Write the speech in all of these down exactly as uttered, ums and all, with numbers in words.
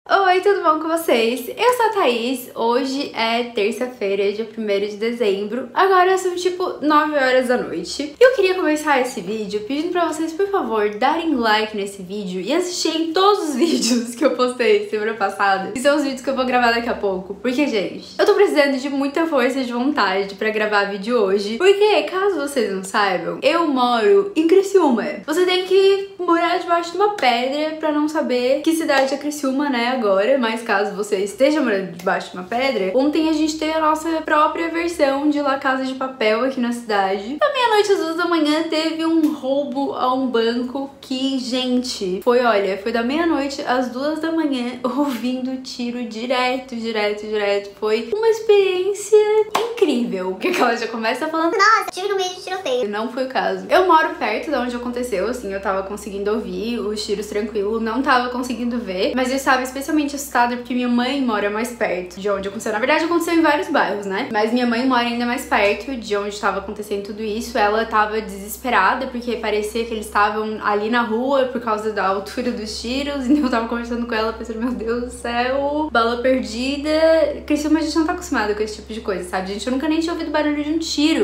Oi, tudo bom com vocês? Eu sou a Thaís, hoje é terça-feira, dia primeiro de dezembro, agora são tipo nove horas da noite. E eu queria começar esse vídeo pedindo pra vocês, por favor, darem like nesse vídeo e assistirem todos os vídeos que eu postei semana passada, que são os vídeos que eu vou gravar daqui a pouco. Porque, gente, eu tô precisando de muita força de vontade pra gravar vídeo hoje, porque, caso vocês não saibam, eu moro em Criciúma. Você tem que morar debaixo de uma pedra pra não saber que cidade é Criciúma, né? Agora, mas caso você esteja morando debaixo de uma pedra, ontem a gente teve a nossa própria versão de La Casa de Papel aqui na cidade. Da meia-noite às duas da manhã teve um roubo a um banco que, gente, foi, olha, foi da meia-noite às duas da manhã ouvindo tiro direto, direto, direto. Foi uma experiência incrível. Porque ela já começa falando, nossa, tive no meio de tiroteio. Não foi o caso. Eu moro perto de onde aconteceu, assim, eu tava conseguindo ouvir os tiros tranquilo, não tava conseguindo ver, mas eu estava especialmente assustada porque minha mãe mora mais perto de onde aconteceu. Na verdade, aconteceu em vários bairros, né? Mas minha mãe mora ainda mais perto de onde estava acontecendo tudo isso. Ela tava desesperada porque parecia que eles estavam ali na rua por causa da altura dos tiros. Então eu tava conversando com ela pensando, meu Deus do céu, bala perdida. Criciúma, a gente não tá acostumada com esse tipo de coisa, sabe? Gente, eu nunca nem tinha ouvido barulho de um tiro.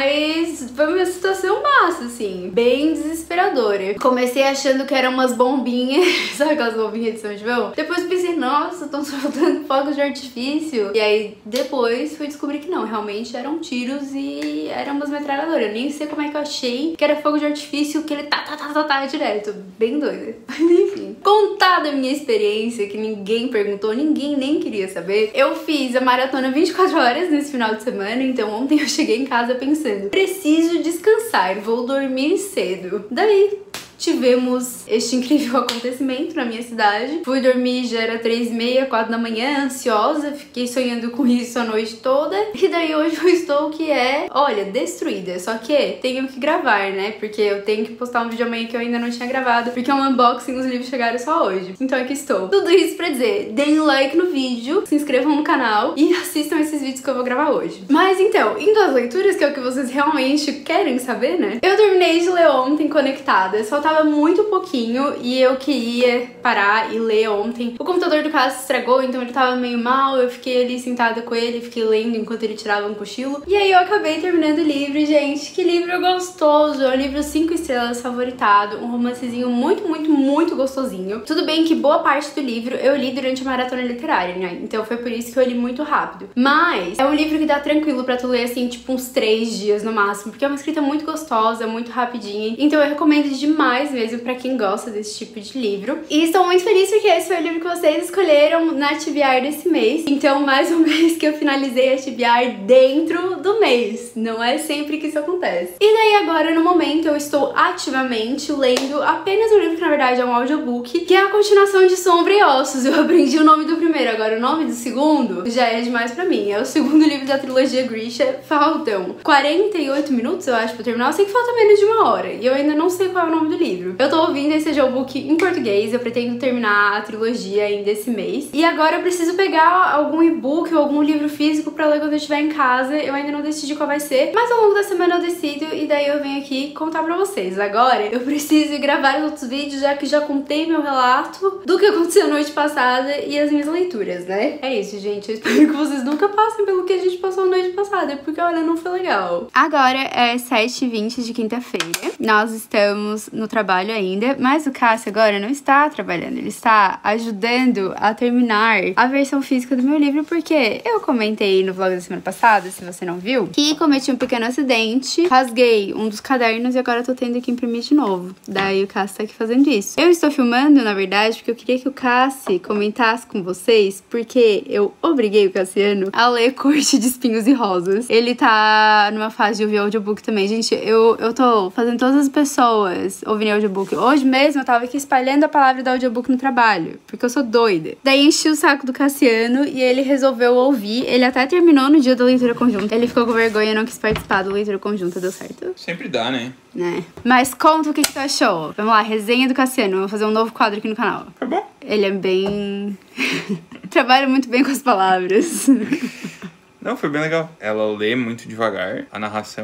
Mas foi uma situação massa, assim, bem desesperadora. Comecei achando que eram umas bombinhas, sabe aquelas bombinhas de São João? Depois pensei, nossa, estão soltando fogos de artifício. E aí depois fui descobrir que não, realmente eram tiros e eram umas metralhadoras. Eu nem sei como é que eu achei que era fogo de artifício, que ele tá, tá, tá, tá, tá direto. Bem doida. Mas enfim, contada a minha experiência, que ninguém perguntou, ninguém nem queria saber, eu fiz a maratona vinte e quatro horas nesse final de semana. Então ontem eu cheguei em casa pensando, preciso descansar, vou dormir cedo. Daí tivemos este incrível acontecimento na minha cidade. Fui dormir, já era três e meia, quatro da manhã, ansiosa, fiquei sonhando com isso a noite toda. E daí hoje eu estou que é, olha, destruída. Só que tenho que gravar, né? Porque eu tenho que postar um vídeo amanhã que eu ainda não tinha gravado, porque é um unboxing, os livros chegaram só hoje. Então aqui estou. Tudo isso pra dizer, deem um like no vídeo, se inscrevam no canal e assistam esses vídeos que eu vou gravar hoje. Mas então, indo às leituras, que é o que vocês realmente querem saber, né? Eu terminei de ler ontem Conectada, só tava muito pouquinho e eu queria parar e ler ontem. O computador do caso se estragou, então ele tava meio mal, eu fiquei ali sentada com ele, fiquei lendo enquanto ele tirava um cochilo. E aí eu acabei terminando o livro, gente, que livro gostoso! É um livro cinco estrelas, favoritado, um romancezinho muito, muito, muito gostosinho. Tudo bem que boa parte do livro eu li durante a maratona literária, né? Então foi por isso que eu li muito rápido. Mas é um livro que dá tranquilo pra tu ler, assim, tipo uns três dias no máximo, porque é uma escrita muito gostosa, muito rapidinha. Então eu recomendo demais mesmo pra quem gosta desse tipo de livro. E estou muito feliz porque esse foi o livro que vocês escolheram na T B R desse mês. Então, mais um mês que eu finalizei a T B R dentro do mês. Não é sempre que isso acontece. E daí agora, no momento, eu estou ativamente lendo apenas um livro que na verdade é um audiobook, que é a continuação de Sombra e Ossos. Eu aprendi o nome do primeiro, agora o nome do segundo já é demais pra mim. É o segundo livro da trilogia Grisha. Faltam quarenta e oito minutos, eu acho, pra terminar. Eu sei que falta menos de uma hora e eu ainda não sei qual é o nome do livro. Eu tô ouvindo esse audiobook em português, eu pretendo terminar a trilogia ainda esse mês. E agora eu preciso pegar algum e-book ou algum livro físico pra ler quando eu estiver em casa. Eu ainda não decidi qual vai ser, mas ao longo da semana eu decido e daí eu venho aqui contar pra vocês. Agora eu preciso gravar os outros vídeos, já que já contei meu relato do que aconteceu na noite passada e as minhas leituras, né? É isso, gente. Eu espero que vocês nunca passem pelo que a gente passou na noite passada, porque olha, não foi legal. Agora é sete e vinte de quinta-feira. Nós estamos no trabalho ainda, mas o Cássio agora não está trabalhando, ele está ajudando a terminar a versão física do meu livro, porque eu comentei no vlog da semana passada, se você não viu, que cometi um pequeno acidente, rasguei um dos cadernos e agora eu tô tendo que imprimir de novo. Daí o Cássio tá aqui fazendo isso. Eu estou filmando, na verdade, porque eu queria que o Cássio comentasse com vocês, porque eu obriguei o Cassiano a ler Corte de Espinhos e Rosas. Ele tá numa fase de ouvir audiobook também. Gente, eu, eu tô fazendo todas as pessoas ouvirem audiobook. Hoje mesmo eu tava aqui espalhando a palavra do audiobook no trabalho, porque eu sou doida. Daí enchi o saco do Cassiano e ele resolveu ouvir. Ele até terminou no dia da leitura conjunta. Ele ficou com vergonha e não quis participar da leitura conjunta. Deu certo? Sempre dá, né? É. Mas conta o que, que tu achou. Vamos lá, resenha do Cassiano. Vamos fazer um novo quadro aqui no canal. Tá bom. Ele é bem... trabalha muito bem com as palavras. Não, foi bem legal. Ela lê muito devagar, a narração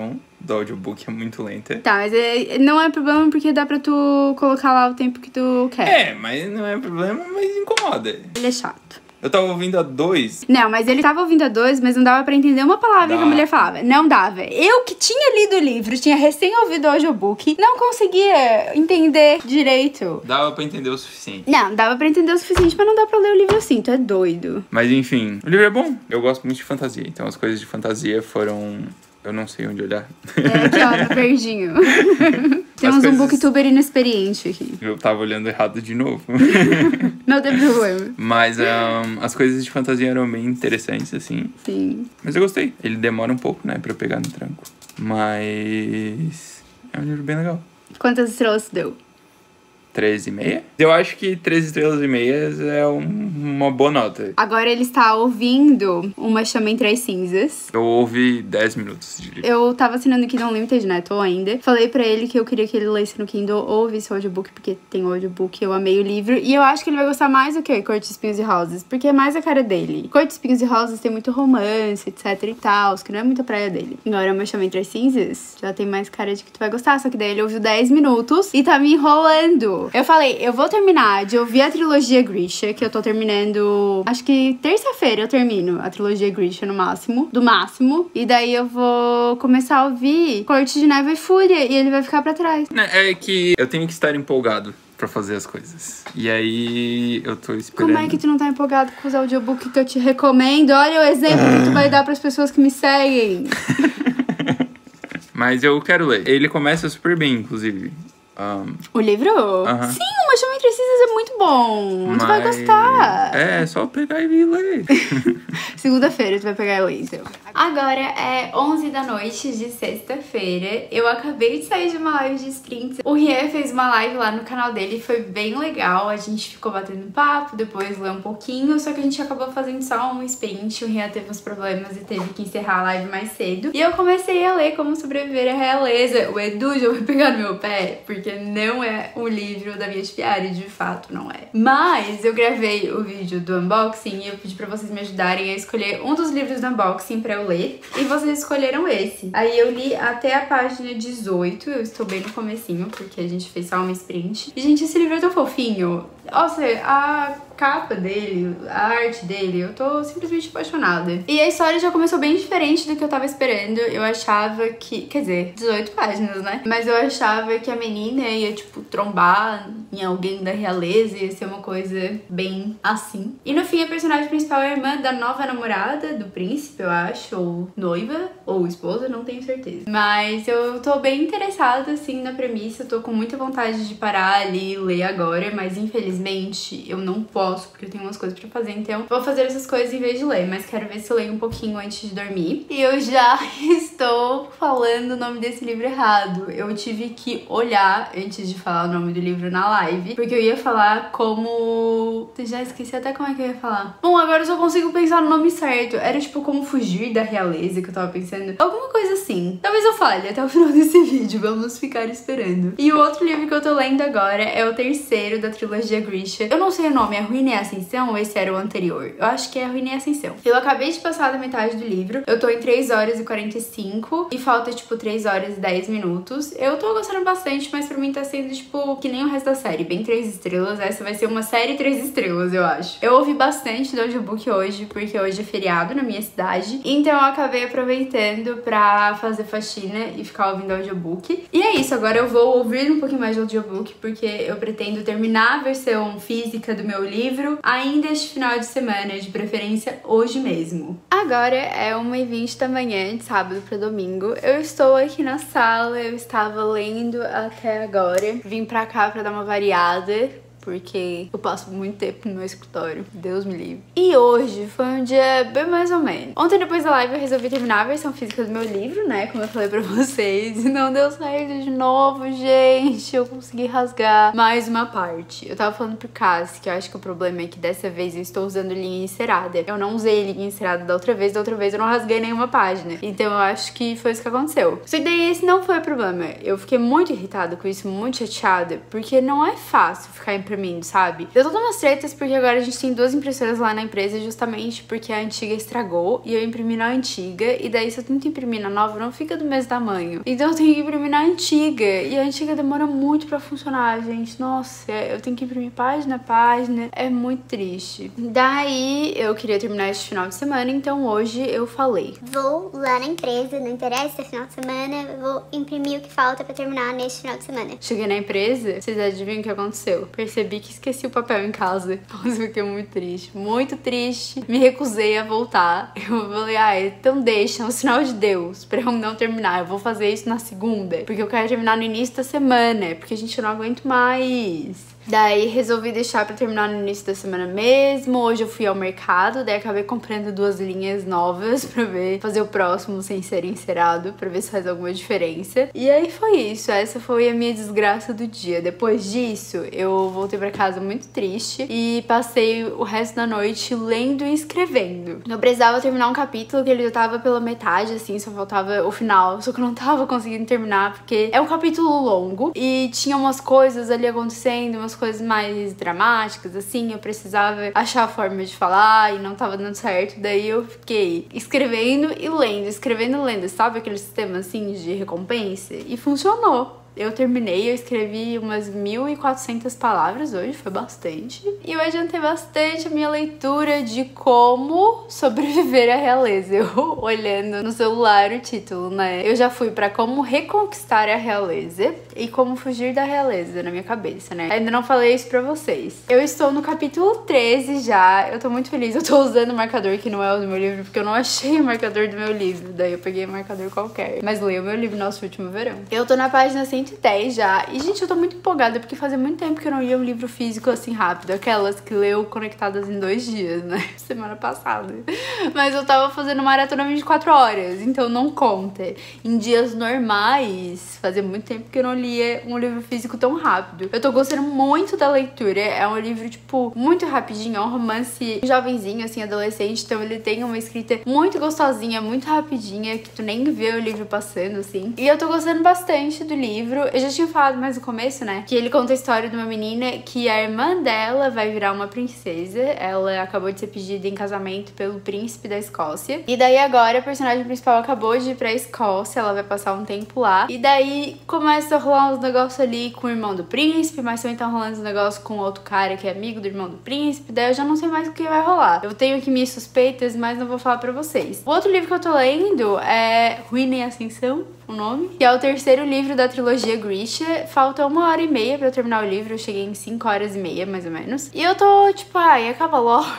do audiobook é muito lenta. Tá, mas é, não é problema porque dá pra tu colocar lá o tempo que tu quer. É, mas não é problema, mas incomoda. Ele é chato. Eu tava ouvindo a dois. Não, mas ele tava ouvindo a dois, mas não dava pra entender uma palavra Dá. que a mulher falava. Não dava. Eu que tinha lido o livro, tinha recém ouvido o audiobook, não conseguia entender direito. Dava pra entender o suficiente. Não, dava pra entender o suficiente, mas não dá pra ler o livro assim, tu é doido. Mas enfim, o livro é bom. Eu gosto muito de fantasia, então as coisas de fantasia foram... Eu não sei onde olhar. É aqui, ó, no verdinho. Temos coisas... um booktuber inexperiente aqui. Eu tava olhando errado de novo. Não tem problema. Mas um, as coisas de fantasia eram bem interessantes, assim. Sim. Mas eu gostei. Ele demora um pouco, né, pra eu pegar no tranco. Mas... é um livro bem legal. Quantas estrelas você deu? treze e meia. Eu acho que treze estrelas e meias é um, uma boa nota. Agora ele está ouvindo Uma Chama Entre as Cinzas. Eu ouvi dez minutos de livro. Eu tava assinando o Kindle Unlimited, né? Tô ainda. Falei pra ele que eu queria que ele lesse no Kindle ou ouvisse o audiobook, porque tem o audiobook, eu amei o livro. E eu acho que ele vai gostar mais do que Cor de Espinhos e Rosas, porque é mais a cara dele. Cor de Espinhos e Rosas tem muito romance, etc e tal, que não é muito a praia dele. Agora Uma Chama Entre as Cinzas já tem mais cara de que tu vai gostar, só que daí ele ouviu dez minutos e tá me enrolando. Eu falei, eu vou terminar de ouvir a trilogia Grisha, que eu tô terminando... Acho que terça-feira eu termino a trilogia Grisha no máximo, do máximo. E daí eu vou começar a ouvir Corte de Neve e Fúria, e ele vai ficar pra trás. É que eu tenho que estar empolgado pra fazer as coisas. E aí eu tô esperando. Como é que tu não tá empolgado com os audiobooks que eu te recomendo? Olha o exemplo que tu vai dar pras pessoas que me seguem. Mas eu quero ler. Ele começa super bem, inclusive. Um, o livro? Uh-huh. Sim, Uma Chama Entre Cinzas é muito bom. Mas... tu vai gostar. É, só pegar e ler. Segunda-feira tu vai pegar e ler, então. Agora é onze da noite de sexta-feira. Eu acabei de sair de uma live de sprints. O Rian fez uma live lá no canal dele, foi bem legal. A gente ficou batendo papo, depois leu um pouquinho, só que a gente acabou fazendo só um sprint. O Rian teve uns problemas e teve que encerrar a live mais cedo. E eu comecei a ler Como Sobreviver à Realeza. O Edu já vai pegar no meu pé, porque não é um livro da Mia de Piari, de fato não é. Mas eu gravei o vídeo do unboxing e eu pedi pra vocês me ajudarem a escolher um dos livros do unboxing pra eu ler. E vocês escolheram esse. Aí eu li até a página dezoito, eu estou bem no comecinho, porque a gente fez só uma sprint. E, gente, esse livro é tão fofinho. Nossa, a capa dele, a arte dele, eu tô simplesmente apaixonada. E a história já começou bem diferente do que eu tava esperando. Eu achava que... quer dizer, dezoito páginas, né? Mas eu achava que a menina ia, tipo, trombar em alguém da realeza, ia ser uma coisa bem assim. E no fim, a personagem principal é a irmã da nova namorada do príncipe, eu acho, ou noiva, ou esposa, não tenho certeza. Mas eu tô bem interessada, assim, na premissa. Eu tô com muita vontade de parar ali e ler agora, mas infelizmente eu não posso, porque eu tenho umas coisas pra fazer, então vou fazer essas coisas em vez de ler, mas quero ver se eu leio um pouquinho antes de dormir. E eu já estou falando o nome desse livro errado. Eu tive que olhar antes de falar o nome do livro na live, porque eu ia falar como... já esqueci até como é que eu ia falar. Bom, agora eu só consigo pensar no nome certo. Era tipo Como Fugir da Realeza que eu tava pensando. Alguma coisa assim. Talvez eu fale até o final desse vídeo, vamos ficar esperando. E o outro livro que eu tô lendo agora é o terceiro da trilogia Grisha. Eu não sei o nome, é Ruína e Ascensão ou esse era o anterior? Eu acho que é Ruína e Ascensão. Eu acabei de passar da metade do livro. Eu tô em três horas e quarenta e cinco e falta tipo três horas e dez minutos. Eu tô gostando bastante, mas pra mim tá sendo tipo que nem o resto da série, bem três estrelas. Essa vai ser uma série três estrelas, eu acho. Eu ouvi bastante do audiobook hoje, porque hoje é feriado na minha cidade. Então eu acabei aproveitando pra fazer faxina e ficar ouvindo audiobook. E é isso, agora eu vou ouvir um pouquinho mais de audiobook, porque eu pretendo terminar a versão física do meu livro ainda este final de semana, de preferência hoje mesmo. Agora é uma e vinte da manhã, de sábado para domingo. Eu estou aqui na sala, eu estava lendo até agora. Vim pra cá pra dar uma variada, porque eu passo muito tempo no meu escritório, Deus me livre. E hoje foi um dia bem mais ou menos. Ontem, depois da live, eu resolvi terminar a versão física do meu livro, né, como eu falei pra vocês, e não deu certo de novo, gente. Eu consegui rasgar mais uma parte. Eu tava falando pro Cassi que eu acho que o problema é que dessa vez eu estou usando linha encerada. Eu não usei linha encerada da outra vez, da outra vez eu não rasguei nenhuma página. Então eu acho que foi isso que aconteceu. Só que daí esse não foi o problema. Eu fiquei muito irritada com isso, muito chateada, porque não é fácil ficar imprimindo imprimindo, sabe? Deu todas umas tretas porque agora a gente tem duas impressoras lá na empresa justamente porque a antiga estragou e eu imprimi na antiga, e daí se eu tento imprimir na nova não fica do mesmo tamanho. Então eu tenho que imprimir na antiga, e a antiga demora muito pra funcionar, gente. Nossa, eu tenho que imprimir página a página, é muito triste. Daí eu queria terminar este final de semana, então hoje eu falei: vou lá na empresa, não interessa, final de semana, vou imprimir o que falta pra terminar neste final de semana. Cheguei na empresa, vocês adivinham o que aconteceu? Percebi que esqueci o papel em casa. Nossa, fiquei muito triste, muito triste. Me recusei a voltar. Eu falei, ah, então deixa, é um sinal de Deus pra eu não terminar. Eu vou fazer isso na segunda, porque eu quero terminar no início da semana, porque a gente não aguenta mais. Daí resolvi deixar pra terminar no início da semana mesmo. Hoje eu fui ao mercado, daí acabei comprando duas linhas novas pra ver, fazer o próximo sem ser encerado, pra ver se faz alguma diferença. E aí foi isso, essa foi a minha desgraça do dia. Depois disso, eu voltei pra casa muito triste e passei o resto da noite lendo e escrevendo. Eu precisava terminar um capítulo que ele já tava pela metade, assim, só faltava o final, só que eu não tava conseguindo terminar, porque é um capítulo longo e tinha umas coisas ali acontecendo, umas coisas mais dramáticas, assim, eu precisava achar a forma de falar e não tava dando certo, daí eu fiquei escrevendo e lendo, escrevendo e lendo, sabe aquele sistema, assim, de recompensa? E funcionou. Eu terminei, eu escrevi umas mil e quatrocentas palavras hoje, foi bastante. E eu adiantei bastante a minha leitura de como sobreviver à realeza. Eu olhando no celular o título, né? Eu já fui pra como reconquistar a realeza e como fugir da realeza na minha cabeça, né? Ainda não falei isso pra vocês. Eu estou no capítulo treze já, eu tô muito feliz. Eu tô usando o marcador que não é o do meu livro, porque eu não achei o marcador do meu livro. Daí eu peguei um marcador qualquer. Mas leio o meu livro Nosso Último Verão. Eu tô na página cento e dez já. E, gente, eu tô muito empolgada, porque fazia muito tempo que eu não lia um livro físico assim rápido. Aquelas que leu conectadas em dois dias, né? Semana passada. Mas eu tava fazendo maratona vinte e quatro horas, então não conta. Em dias normais, fazia muito tempo que eu não lia um livro físico tão rápido. Eu tô gostando muito da leitura. É um livro, tipo, muito rapidinho. É um romance jovenzinho, assim, adolescente. Então ele tem uma escrita muito gostosinha, muito rapidinha, que tu nem vê o livro passando, assim. E eu tô gostando bastante do livro. Eu já tinha falado mais no começo, né? Que ele conta a história de uma menina que a irmã dela vai virar uma princesa. Ela acabou de ser pedida em casamento pelo príncipe da Escócia. E daí agora a personagem principal acabou de ir pra Escócia. Ela vai passar um tempo lá. E daí começa a rolar uns negócios ali com o irmão do príncipe, mas também tá rolando uns negócios com outro cara que é amigo do irmão do príncipe. Daí eu já não sei mais o que vai rolar. Eu tenho aqui minhas suspeitas, mas não vou falar pra vocês. O outro livro que eu tô lendo é Ruína e Ascensão, o nome, que é o terceiro livro da trilogia Grisha. Falta uma hora e meia pra eu terminar o livro. Eu cheguei em cinco horas e meia, mais ou menos. E eu tô tipo, ai, acaba logo.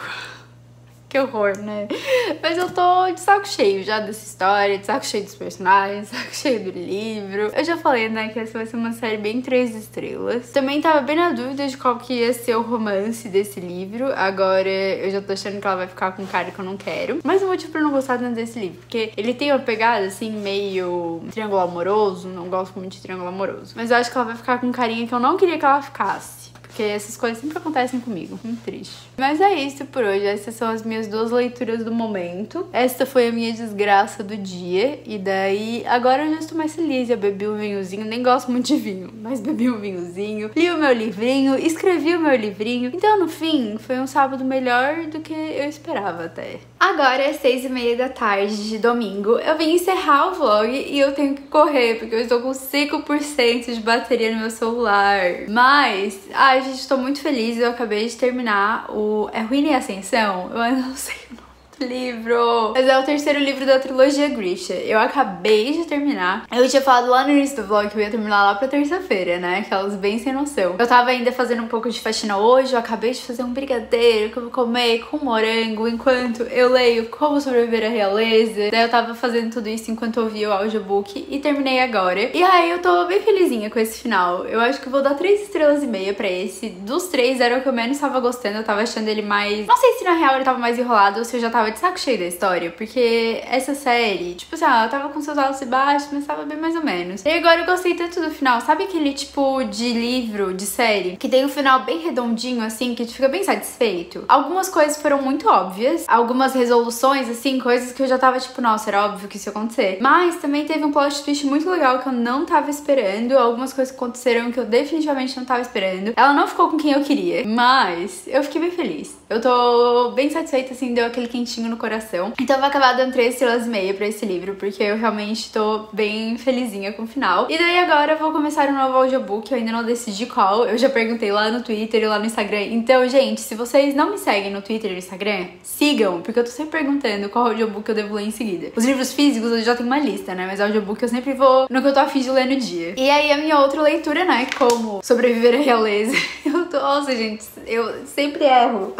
Que horror, né? Mas eu tô de saco cheio já dessa história, de saco cheio dos personagens, de saco cheio do livro. Eu já falei, né, que essa vai ser uma série bem três estrelas. Também tava bem na dúvida de qual que ia ser o romance desse livro. Agora eu já tô achando que ela vai ficar com um cara que eu não quero. Mas o motivo pra eu não gostar tanto desse livro, porque ele tem uma pegada, assim, meio triângulo amoroso. Não gosto muito de triângulo amoroso. Mas eu acho que ela vai ficar com um carinha que eu não queria que ela ficasse. Porque essas coisas sempre acontecem comigo. Muito triste. Mas é isso por hoje. Essas são as minhas duas leituras do momento. Esta foi a minha desgraça do dia. E daí, agora eu já estou mais feliz. Eu bebi um vinhozinho. Nem gosto muito de vinho, mas bebi um vinhozinho. Li o meu livrinho. Escrevi o meu livrinho. Então, no fim, foi um sábado melhor do que eu esperava até. Agora é seis e meia da tarde de domingo. Eu vim encerrar o vlog e eu tenho que correr, porque eu estou com cinco por cento de bateria no meu celular. Mas, ai, gente, estou muito feliz. Eu acabei de terminar o... É Ruína e Ascensão? Eu ainda não sei o nome do livro. Mas é o terceiro livro da trilogia Grisha. Eu acabei de terminar. Eu tinha falado lá no início do vlog que eu ia terminar lá pra terça-feira, né? Aquelas bem sem noção. Eu tava ainda fazendo um pouco de faxina hoje. Eu acabei de fazer um brigadeiro que eu vou comer com morango enquanto eu leio Como Sobreviver à Realeza. Daí eu tava fazendo tudo isso enquanto eu ouvia o audiobook e terminei agora. E aí eu tô bem felizinha com esse final. Eu acho que eu vou dar três estrelas e meia pra esse. Dos três era o que eu menos tava gostando. Eu tava achando ele mais... Não sei se na real ele tava mais enrolado ou se eu já tava tava de saco cheio da história, porque essa série, tipo assim, ela tava com seus altos e baixos, mas tava bem mais ou menos. E agora eu gostei tanto do final. Sabe aquele tipo de livro, de série, que tem um final bem redondinho, assim, que tu fica bem satisfeito? Algumas coisas foram muito óbvias, algumas resoluções, assim, coisas que eu já tava tipo, nossa, era óbvio que isso ia acontecer. Mas também teve um plot twist muito legal que eu não tava esperando, algumas coisas que aconteceram que eu definitivamente não tava esperando. Ela não ficou com quem eu queria, mas eu fiquei bem feliz. Eu tô bem satisfeita, assim, deu aquele quentinho no coração. Então eu vou acabar dando três estrelas e meia pra esse livro, porque eu realmente tô bem felizinha com o final. E daí agora eu vou começar um novo audiobook, eu ainda não decidi qual, eu já perguntei lá no Twitter e lá no Instagram. Então, gente, se vocês não me seguem no Twitter e no Instagram, sigam, porque eu tô sempre perguntando qual audiobook eu devo ler em seguida. Os livros físicos eu já tenho uma lista, né, mas audiobook eu sempre vou no que eu tô afim de ler no dia. E aí a minha outra leitura, né, como Sobreviver à Realeza. Eu tô, nossa, gente, eu sempre erro.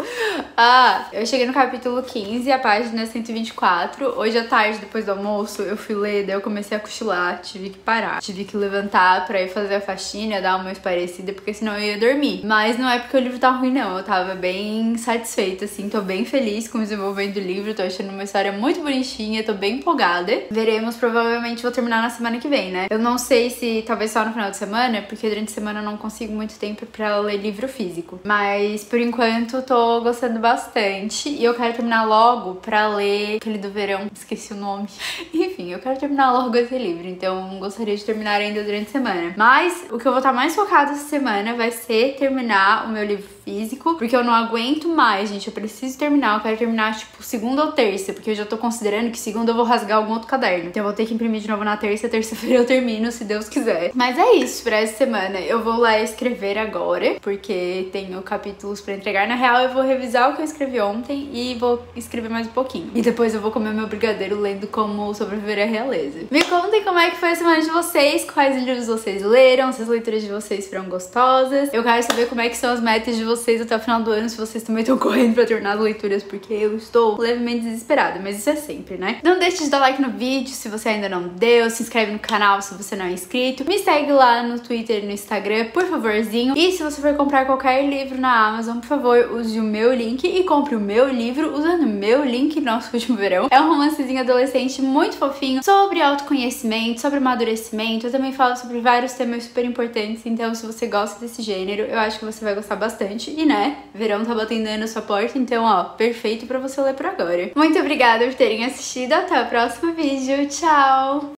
Ah, eu cheguei no capítulo quinze, a página cento e vinte e quatro. Hoje à tarde, depois do almoço, eu fui ler, daí eu comecei a cochilar, tive que parar. Tive que levantar pra ir fazer a faxina, dar uma esparecida, porque senão eu ia dormir. Mas não é porque o livro tá ruim, não. Eu tava bem satisfeita, assim, tô bem feliz com o desenvolvimento do livro, tô achando uma história muito bonitinha, tô bem empolgada. Veremos, provavelmente vou terminar na semana que vem, né? Eu não sei se talvez só no final de semana, porque durante a semana eu não consigo muito tempo pra ler livro físico. Mas, por enquanto, tô gostando bastante. E eu quero terminar logo pra ler aquele do verão, esqueci o nome. Enfim, eu quero terminar logo esse livro, então gostaria de terminar ainda durante a semana. Mas o que eu vou estar mais focada essa semana vai ser terminar o meu livro físico, porque eu não aguento mais, gente. Eu preciso terminar, eu quero terminar, tipo, segunda ou terça, porque eu já tô considerando que segunda eu vou rasgar algum outro caderno. Então eu vou ter que imprimir de novo na terça, terça-feira eu termino, se Deus quiser. Mas é isso pra essa semana. Eu vou lá escrever agora, porque tenho capítulos pra entregar. Na real, eu vou revisar o que eu escrevi ontem e vou escrever mais um pouquinho. E depois eu vou comer meu brigadeiro lendo Como Sobreviver à Realeza. Me contem como é que foi a semana de vocês, quais livros vocês leram, se as leituras de vocês foram gostosas. Eu quero saber como é que são as metas de vocês até o final do ano, se vocês também estão correndo pra terminar as leituras, porque eu estou levemente desesperada, mas isso é sempre, né? Não deixe de dar like no vídeo se você ainda não deu, se inscreve no canal se você não é inscrito, me segue lá no Twitter e no Instagram, por favorzinho. E se você for comprar qualquer livro na Amazon, por favor, use o meu link e compre o meu livro usando o meu link, Nosso Último Verão. É um romancezinho adolescente muito fofinho, sobre autoconhecimento, sobre amadurecimento. Eu também falo sobre vários temas super importantes, então se você gosta desse gênero, eu acho que você vai gostar bastante. E né, verão tá batendo aí na sua porta, então ó, perfeito pra você ler por agora. Muito obrigada por terem assistido, até o próximo vídeo, tchau!